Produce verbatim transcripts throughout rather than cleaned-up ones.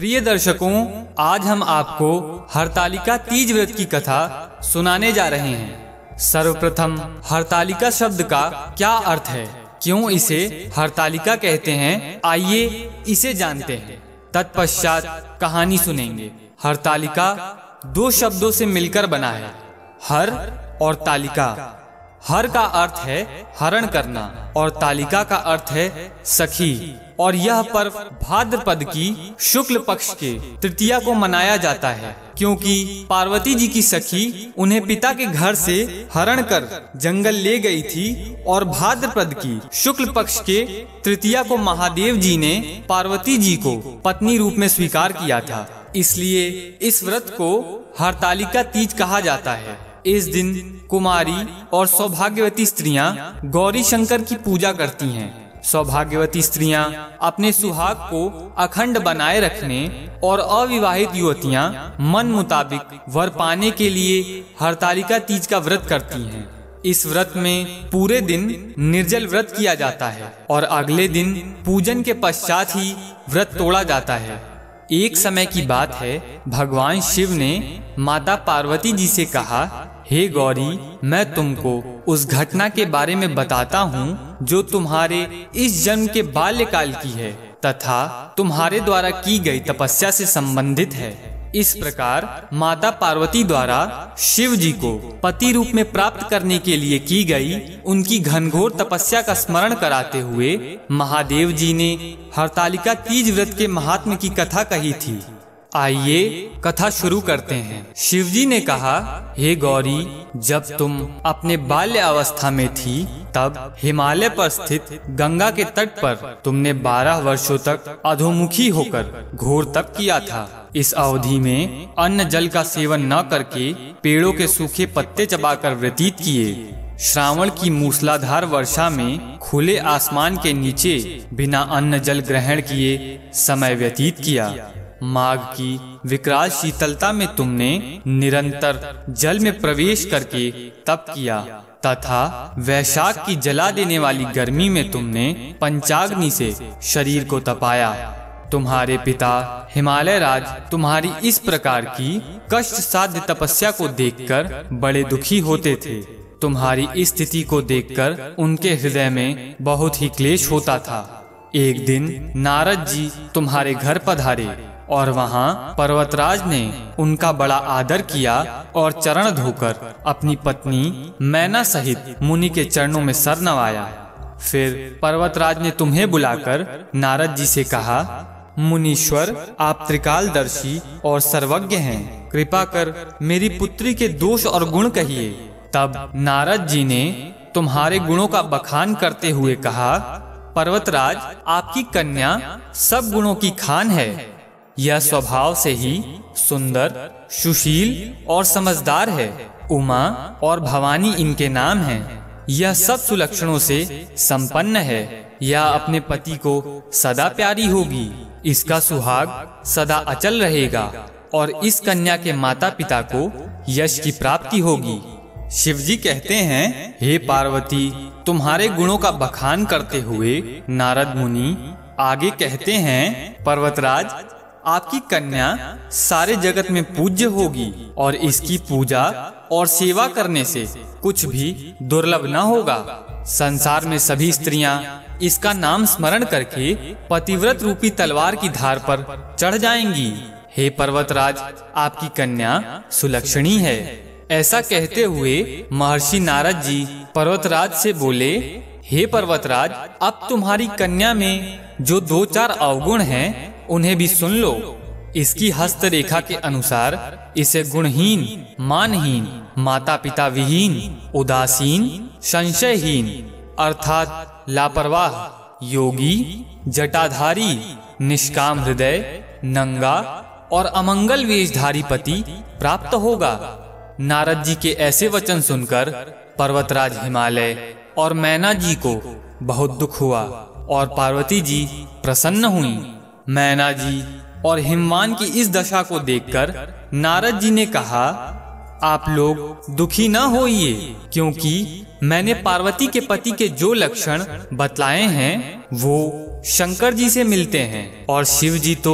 प्रिय दर्शकों, आज हम आपको हरतालिका तीज व्रत की कथा सुनाने जा रहे हैं। सर्वप्रथम हरतालिका शब्द का क्या अर्थ है, क्यों इसे हरतालिका कहते हैं, आइए इसे जानते हैं। तत्पश्चात कहानी सुनेंगे। हरतालिका दो शब्दों से मिलकर बना है, हर और तालिका। हर का अर्थ है हरण करना और तालिका का अर्थ है सखी। और यह पर्व भाद्रपद की शुक्ल पक्ष के तृतीया को मनाया जाता है, क्योंकि पार्वती जी की सखी उन्हें पिता के घर से हरण कर जंगल ले गई थी और भाद्रपद की शुक्ल पक्ष के तृतीया को महादेव जी ने पार्वती जी को पत्नी रूप में स्वीकार किया था। इसलिए इस व्रत को हरतालिका तीज कहा जाता है। इस दिन कुमारी और सौभाग्यवती स्त्रियां गौरी शंकर की पूजा करती हैं। सौभाग्यवती स्त्रियां अपने सुहाग को अखंड बनाए रखने और अविवाहित युवतियां मन मुताबिक वर पाने के लिए हरतालिका तीज का व्रत करती हैं। इस व्रत में पूरे दिन निर्जल व्रत किया जाता है और अगले दिन पूजन के पश्चात ही व्रत तोड़ा जाता है। एक समय की बात है, भगवान शिव ने माता पार्वती जी से कहा, हे गौरी, मैं तुमको उस घटना के बारे में बताता हूँ जो तुम्हारे इस जन्म के बाल्यकाल की है तथा तुम्हारे द्वारा की गई तपस्या से संबंधित है। इस प्रकार माता पार्वती द्वारा शिव जी को पति रूप में प्राप्त करने के लिए की गई उनकी घनघोर तपस्या का स्मरण कराते हुए महादेव जी ने हरतालिका तीज व्रत के महात्म्य की कथा कही थी। आइए कथा शुरू करते हैं। शिवजी ने कहा, हे गौरी, जब तुम अपने बाल्य अवस्था में थी तब हिमालय पर स्थित गंगा के तट पर तुमने बारह वर्षों तक अधोमुखी होकर घोर तप किया था। इस अवधि में अन्न जल का सेवन न करके पेड़ों के सूखे पत्ते चबाकर व्यतीत किए। श्रावण की मूसलाधार वर्षा में खुले आसमान के नीचे बिना अन्न जल ग्रहण किए समय व्यतीत किया। माघ की विकराल शीतलता में तुमने निरंतर जल में प्रवेश करके तप किया तथा वैशाख की जला देने वाली गर्मी में तुमने पंचाग्नि से शरीर को तपाया। तुम्हारे पिता हिमालय राज तुम्हारी इस प्रकार की कष्ट साध्य तपस्या को देखकर बड़े दुखी होते थे। तुम्हारी इस स्थिति को देखकर उनके हृदय में बहुत ही क्लेश होता था। एक दिन नारद जी तुम्हारे घर पधारे और वहाँ पर्वतराज ने उनका बड़ा आदर किया और चरण धोकर अपनी पत्नी मैना सहित मुनि के चरणों में सर नवाया। फिर पर्वतराज ने तुम्हें बुलाकर नारद जी से कहा, मुनीश्वर, आप त्रिकालदर्शी और सर्वज्ञ हैं, कृपा कर मेरी पुत्री के दोष और गुण कहिए। तब नारद जी ने तुम्हारे गुणों का बखान करते हुए कहा, पर्वतराज, आपकी कन्या सब गुणों की खान है। यह स्वभाव से ही सुंदर, सुशील और समझदार है। उमा और भवानी इनके नाम हैं। यह सब सुलक्षणों से संपन्न है। यह अपने पति को सदा प्यारी होगी। इसका सुहाग सदा अचल रहेगा और इस कन्या के माता पिता को यश की प्राप्ति होगी। शिवजी कहते हैं, हे पार्वती, तुम्हारे गुणों का बखान करते हुए नारद मुनि आगे कहते हैं, पर्वतराज, आपकी कन्या सारे जगत में पूज्य होगी और इसकी पूजा और सेवा करने से कुछ भी दुर्लभ न होगा। संसार में सभी स्त्रियां इसका नाम स्मरण करके पतिव्रत रूपी तलवार की धार पर चढ़ जाएंगी। हे पर्वतराज, आपकी कन्या सुलक्षणी है। ऐसा कहते हुए महर्षि नारद जी पर्वतराज से बोले, हे पर्वतराज, अब तुम्हारी कन्या में जो दो चार अवगुण हैं उन्हें भी सुन लो। इसकी हस्तरेखा के अनुसार इसे गुणहीन, मानहीन, माता पिता विहीन, उदासीन, संशयहीन अर्थात लापरवाह, योगी, जटाधारी, निष्काम हृदय, नंगा और अमंगल वेशधारी पति प्राप्त होगा। नारद जी के ऐसे वचन सुनकर पर्वतराज हिमालय और मैना जी को बहुत दुख हुआ और पार्वती जी प्रसन्न हुई। मैना जी और हिमवान की इस दशा को देखकर नारद जी ने कहा, आप लोग दुखी न होइए, क्योंकि मैंने पार्वती के पति के जो लक्षण बतलाए हैं वो शंकर जी से मिलते हैं और शिव जी तो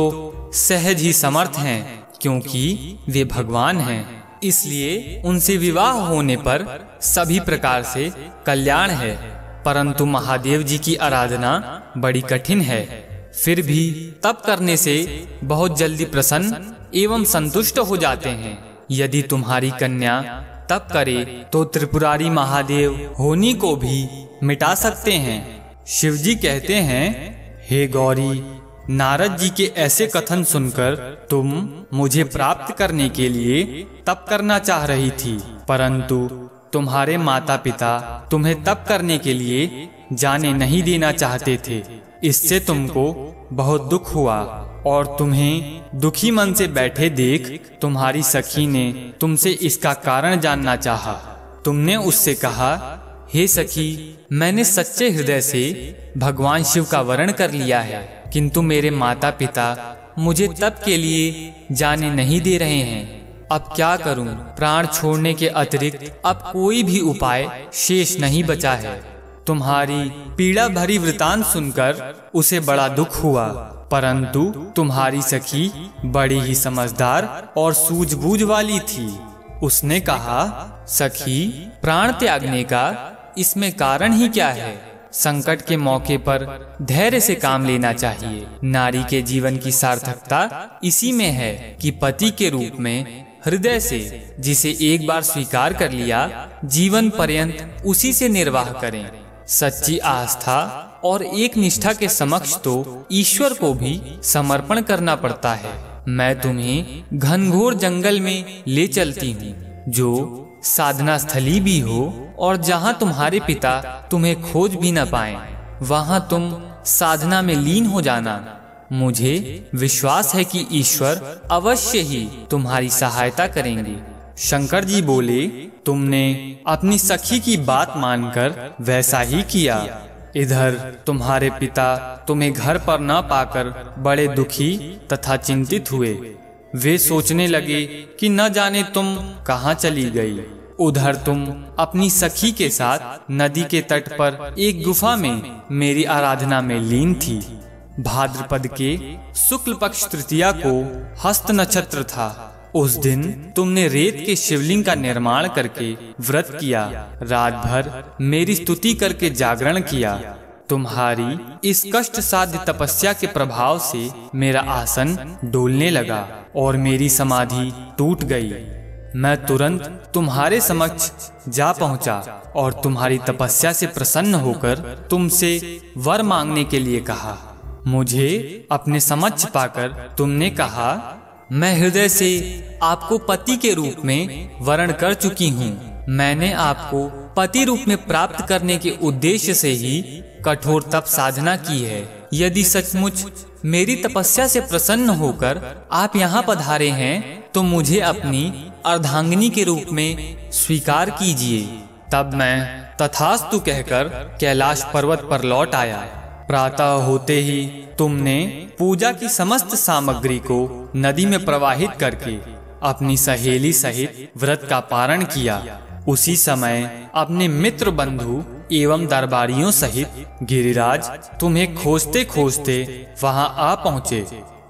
सहज ही समर्थ हैं, क्योंकि वे भगवान हैं। इसलिए उनसे विवाह होने पर सभी प्रकार से कल्याण है। परंतु महादेव जी की आराधना बड़ी कठिन है। फिर भी तप करने से बहुत जल्दी प्रसन्न एवं संतुष्ट हो जाते हैं। यदि तुम्हारी कन्या तप करे तो त्रिपुरारी महादेव होनी को भी मिटा सकते हैं। शिव जी कहते हैं, हे गौरी, नारद जी के ऐसे कथन सुनकर तुम मुझे प्राप्त करने के लिए तप करना चाह रही थी, परंतु तुम्हारे माता पिता तुम्हें तप करने के लिए जाने नहीं देना चाहते थे। इससे तुमको बहुत दुख हुआ और तुम्हें दुखी मन से बैठे देख तुम्हारी सखी ने तुमसे इसका कारण जानना चाहा। तुमने उससे कहा, हे सखी, मैंने सच्चे हृदय से भगवान शिव का वरण कर लिया है, किंतु मेरे माता पिता मुझे तप के लिए जाने नहीं दे रहे हैं। अब क्या करूं? प्राण छोड़ने के अतिरिक्त अब कोई भी उपाय शेष नहीं बचा है। तुम्हारी पीड़ा भरी वृतांत सुनकर उसे बड़ा दुख हुआ, परंतु तुम्हारी सखी बड़ी ही समझदार और सूझबूझ वाली थी। उसने कहा, सखी, प्राण त्यागने का इसमें कारण ही क्या है? संकट के मौके पर धैर्य से काम लेना चाहिए। नारी के जीवन की सार्थकता इसी में है कि पति के रूप में हृदय से जिसे एक बार स्वीकार कर लिया, जीवन पर्यंत उसी से निर्वाह करें। सच्ची आस्था और एक निष्ठा के समक्ष तो ईश्वर को भी समर्पण करना पड़ता है। मैं तुम्हें घनघोर जंगल में ले चलती हूँ, जो साधना स्थली भी हो और जहाँ तुम्हारे पिता तुम्हें खोज भी न पाए, वहाँ तुम साधना में लीन हो जाना। मुझे विश्वास है कि ईश्वर अवश्य ही तुम्हारी सहायता करेंगे। शंकर जी बोले, तुमने अपनी सखी की बात मानकर वैसा ही किया। इधर तुम्हारे पिता तुम्हें घर पर न पाकर बड़े दुखी तथा चिंतित हुए। वे सोचने लगे कि न जाने तुम कहाँ चली गई। उधर तुम अपनी सखी के साथ नदी के तट पर एक गुफा में मेरी आराधना में लीन थी। भाद्रपद के शुक्ल पक्ष तृतीया को हस्त नक्षत्र था। उस दिन तुमने रेत के शिवलिंग का निर्माण करके व्रत किया, रात भर मेरी स्तुति करके जागरण किया। तुम्हारी इस कष्ट साध्य तपस्या के प्रभाव से मेरा आसन डोलने लगा और मेरी समाधि टूट गई। मैं तुरंत तुम्हारे समक्ष जा पहुंचा और तुम्हारी तपस्या से प्रसन्न होकर तुमसे वर मांगने के लिए कहा। मुझे अपने समक्ष पाकर तुमने कहा, मैं हृदय से आपको पति के रूप में वरण कर चुकी हूँ। मैंने आपको पति रूप में प्राप्त करने के उद्देश्य से ही कठोर तप साधना की है। यदि सचमुच मेरी तपस्या से प्रसन्न होकर आप यहाँ पधारे हैं, तो मुझे अपनी अर्धांगिनी के रूप में स्वीकार कीजिए। तब मैं तथास्तु कहकर कैलाश पर्वत पर लौट आया। प्रातः होते ही तुमने पूजा की समस्त सामग्री को नदी में प्रवाहित करके अपनी सहेली सहित व्रत का पारण किया। उसी समय अपने मित्र बंधु एवं दरबारियों सहित गिरिराज तुम्हें खोजते खोजते वहां आ पहुँचे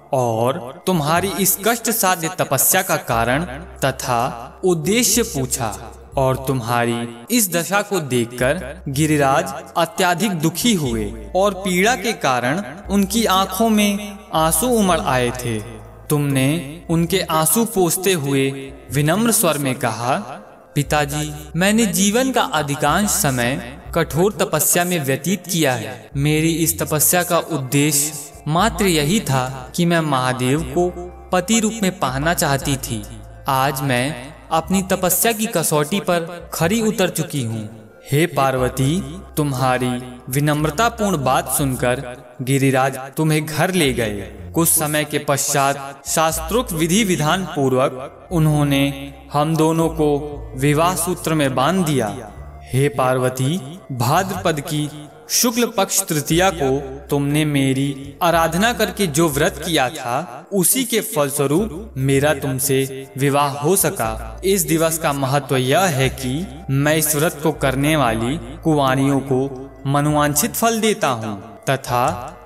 और तुम्हारी इस कष्ट साध्य तपस्या का कारण तथा उद्देश्य पूछा। और तुम्हारी इस दशा को देखकर गिरिराज अत्यधिक दुखी हुए और पीड़ा के कारण उनकी आंखों में आंसू उमड़ आए थे। तुमने उनके आंसू पोंछते हुए विनम्र स्वर में कहा, पिताजी, मैंने जीवन का अधिकांश समय कठोर तपस्या में व्यतीत किया है। मेरी इस तपस्या का उद्देश्य मात्र यही था कि मैं महादेव को पति रूप में पाना चाहती थी। आज मैं अपनी तपस्या की कसौटी पर खरी उतर चुकी हूँ। हे पार्वती, तुम्हारी विनम्रतापूर्ण बात सुनकर गिरिराज तुम्हें घर ले गए। कुछ समय के पश्चात शास्त्रोक्त विधि विधान पूर्वक उन्होंने हम दोनों को विवाह सूत्र में बांध दिया। हे पार्वती, भाद्रपद की शुक्ल पक्ष तृतीया को तुमने मेरी आराधना करके जो व्रत किया था, उसी के फलस्वरूप मेरा तुमसे विवाह हो सका। इस दिवस का महत्व यह है कि मैं इस व्रत को करने वाली कुंवारियों को मनोवांछित फल देता हूँ तथा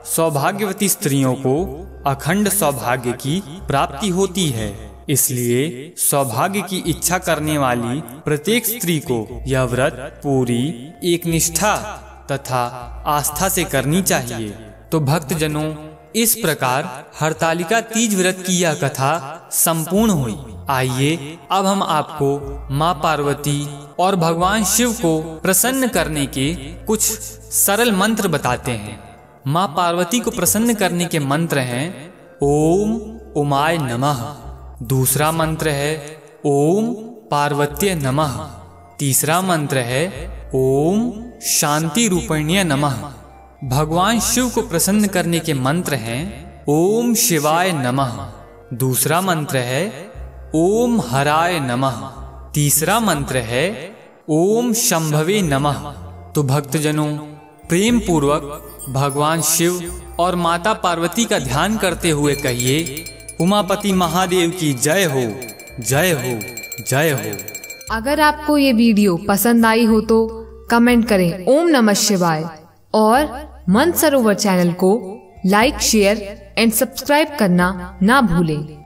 सौभाग्यवती स्त्रियों को अखंड सौभाग्य की प्राप्ति होती है। इसलिए सौभाग्य की इच्छा करने वाली प्रत्येक स्त्री को यह व्रत पूरी एक निष्ठा तथा आस्था से करनी चाहिए। तो भक्तजनों, इस प्रकार हरतालिका तीज व्रत की यह कथा संपूर्ण हुई। आइए अब हम आपको माँ पार्वती और भगवान शिव को प्रसन्न करने के कुछ सरल मंत्र बताते हैं। माँ पार्वती को प्रसन्न करने के मंत्र हैं ओम उमाय नमः। दूसरा मंत्र है ओम पार्वत्य नमः। तीसरा मंत्र है ओम शांति रूपण्य नमः। भगवान शिव को प्रसन्न करने के मंत्र हैं ओम शिवाय नमः। दूसरा मंत्र है ओम हराय नमः। तीसरा मंत्र है ओम शंभवे नमः। तो भक्तजनों, प्रेम पूर्वक भगवान शिव और माता पार्वती का ध्यान करते हुए कहिए उमापति महादेव की जय हो, जय हो, जय हो। अगर आपको ये वीडियो पसंद आई हो तो कमेंट करें ओम नमः शिवाय और मन सरोवर चैनल को लाइक, शेयर एंड सब्सक्राइब करना ना भूलें।